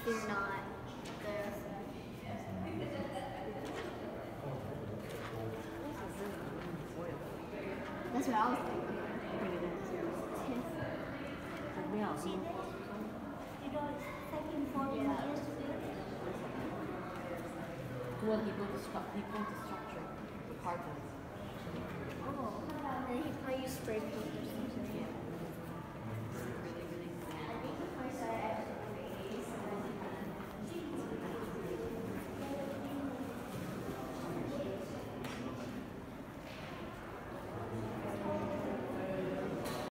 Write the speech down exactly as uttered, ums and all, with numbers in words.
they're not there. That's what I was thinking. See, you know, second floor yeah. used to be. Well, he built the stru- he built the structure, the carpet. Oh, and he probably used spray paint.